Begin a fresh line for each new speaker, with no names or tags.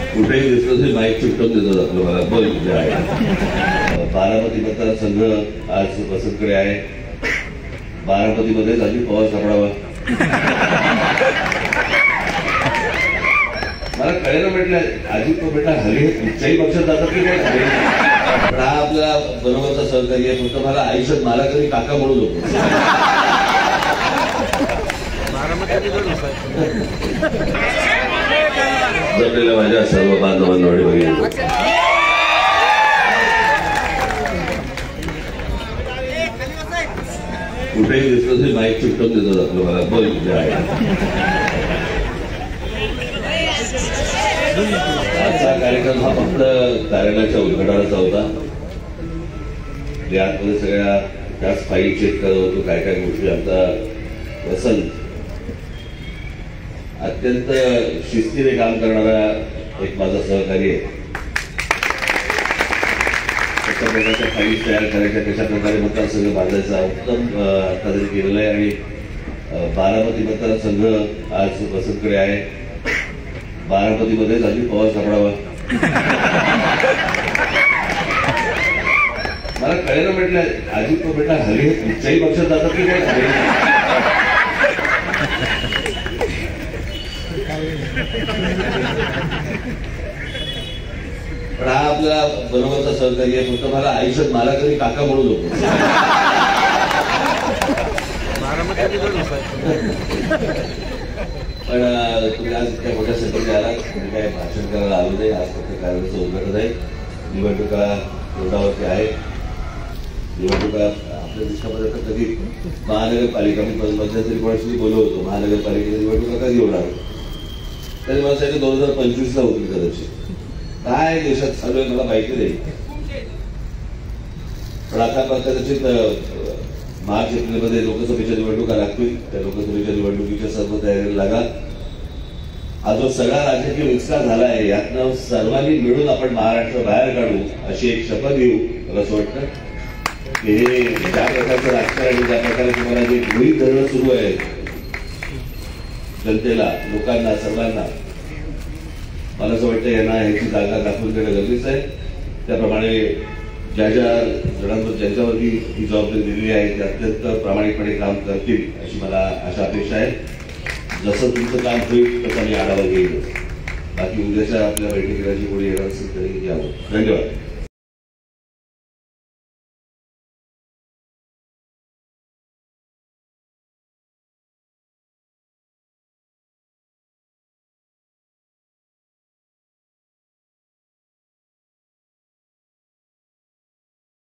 कुठेही दिसलं तरी माईक चिकटून देतो आपलं मला बोल कुठे आहे. बारामती मतदारसंघ आज वसंतकडे आहे. बारामतीमध्ये अजित पवार सापडावा. मला कळलं म्हटलं अजित बेटा हल्ली कुठच्याही पक्षात जातात की काय. पण हा आपला बरोबरचा सहकारी आहे. फक्त मला आयुष्यात मला कधी काका म्हणू नको. जमलेल्या माझ्या सर्व बांधवांना बघितलं कुठेही दिसलं तरी माईक चिकटून देतो आपलं मला बोल कुठे आहे. आजचा कार्यक्रम हा फक्त कार्यालयाच्या उद्घाटनाचा होता. यामध्ये सगळ्या त्याच फाईल चेक करत होतो. काय काय गोष्टी आमचा वसंत अत्यंत शिस्तीने काम करणारा एक माझा सहकारी आहे. कशा प्रकारच्या फाईली तयार करायच्या, कशा प्रकारे मतदारसंघ बांधायचा उत्तम आता तरी केलेलं आहे. आणि बारामती मतदारसंघ आज वसंतकडे आहे. बारामतीमध्ये अजित पवार सापडावा. मला कळलं म्हटलं अजित बेटा हल्ली कुठच्याही पक्षात जातात की काय. पण हा आपला बरोबरचा सहकारी आहे. फक्त मला आयुष्यात मला कधी काका म्हणू नको. पण तुम्ही आज इतक्या मोठ्या संख्येने आला. तुम्ही काय भाषण करायला आलो नाही. आज फक्त कार्यालयाचं उद्घाटन आहे. निवडणुका तोंडावरती आहे. निवडणुका आपल्या देशामध्ये तर कधी महानगरपालिका मी मध्यंतरी कोणाशी बोललो होतो. महानगरपालिकेच्या निवडणुका कधी होणार. तरी मला सांगितलं 2025ला होतील कदाचित. काय देशात चालू आहे मला माहिती नाही. पण आता कदाचित मार्च एप्रिलमध्ये लोकसभेच्या निवडणुका लागतील. त्या लोकसभेच्या निवडणुकीच्या सर्व तयारीला लागा. हा जो सगळा राजकीय विस्तार झाला आहे यातनं सर्वांनी मिळून आपण महाराष्ट्र बाहेर काढू अशी एक शपथ घेऊ. मला असं वाटतं की हे ज्या प्रकारचं राजकारण, ज्या प्रकारे तुम्हाला जे गृहीत धरणं सुरू आहे जनतेला, लोकांना, सर्वांना, मला असं वाटतं यांना ह्याची जागा दाखवून देणं गरजेचं आहे. त्याप्रमाणे ज्या ज्या जणांवर ज्यांच्यावरती ही जबाबदारी दिलेली आहे ते अत्यंत प्रामाणिकपणे काम करतील अशी मला आशा अपेक्षा आहे. जसं तुमचं काम होईल तसा मी आढावा घेईन. बाकी उद्याच्या आपल्या बैठकीला जी कोणी येणार असेल तरी यावं. धन्यवाद.